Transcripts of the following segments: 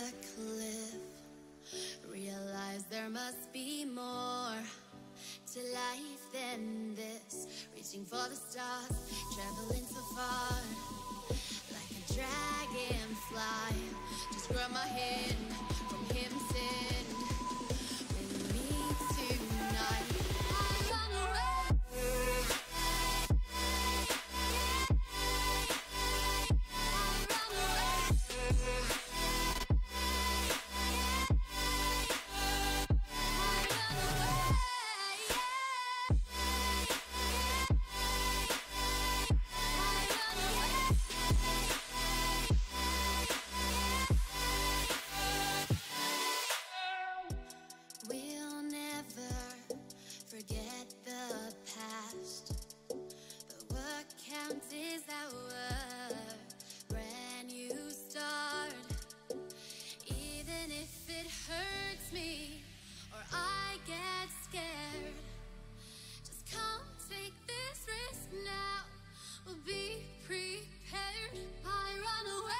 a cliff. Realize there must be more to life than this. Reaching for the stars, traveling so far, like a dragonfly. Just grab my hand from him, sin. With me tonight, I run away. We'll never forget the past, but what counts is our brand new start. Even if it hurts me or I get scared, just come take this risk now. We'll be prepared. I run away.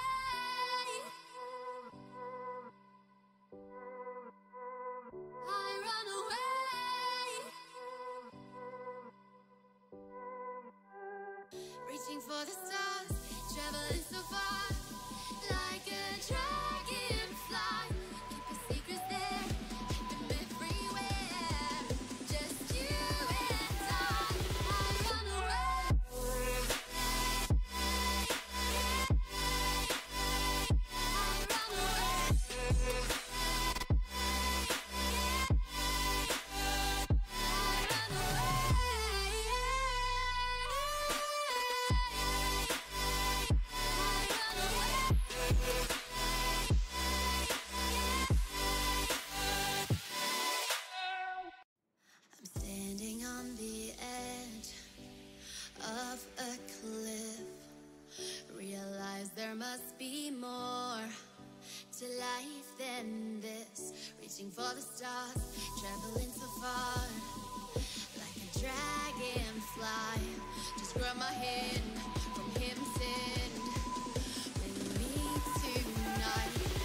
I run away. Reaching for the stars, traveling so far, like a dragonfly. Keep your secrets there, keep them everywhere. Just you and I run away. I run away. I'm standing on the edge of a cliff. Realize there must be more to life than this. Reaching for the stars, traveling so far, like a dragonfly. Just grab my hand from him, sin. With me tonight.